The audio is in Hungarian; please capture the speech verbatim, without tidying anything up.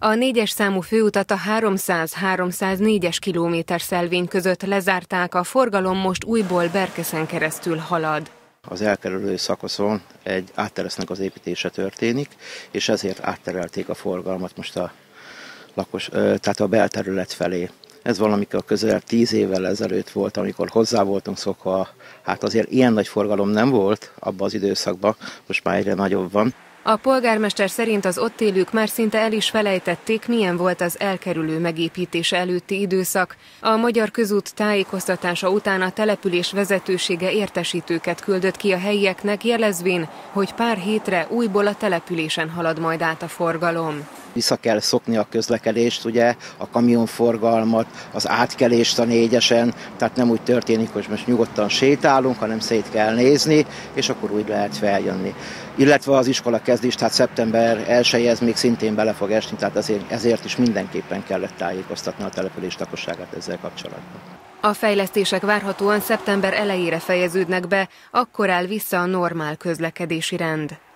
A négyes számú főutat a háromszáz-háromszáznégyes kilométer szelvény között lezárták, a forgalom most újból Berkeszen keresztül halad. Az elkerülő szakaszon egy átteresznek az építése történik, és ezért átterelték a forgalmat most a, lakos, tehát a belterület felé. Ez valamikor közel tíz évvel ezelőtt volt, amikor hozzá voltunk szokva, hát azért ilyen nagy forgalom nem volt abban az időszakban, most már egyre nagyobb van. A polgármester szerint az ott élők már szinte el is felejtették, milyen volt az elkerülő megépítése előtti időszak. A Magyar Közút tájékoztatása után a település vezetősége értesítőket küldött ki a helyieknek, jelezvén, hogy pár hétre újból a településen halad majd át a forgalom. Vissza kell szokni a közlekedést, ugye, a kamionforgalmat, az átkelést a négyesen, tehát nem úgy történik, hogy most nyugodtan sétálunk, hanem szét kell nézni, és akkor úgy lehet feljönni. Illetve az iskola kezdés, tehát szeptember elsejéhez még szintén bele fog esni, tehát ezért, ezért is mindenképpen kellett tájékoztatni a település lakosságát ezzel kapcsolatban. A fejlesztések várhatóan szeptember elejére fejeződnek be, akkor áll vissza a normál közlekedési rend.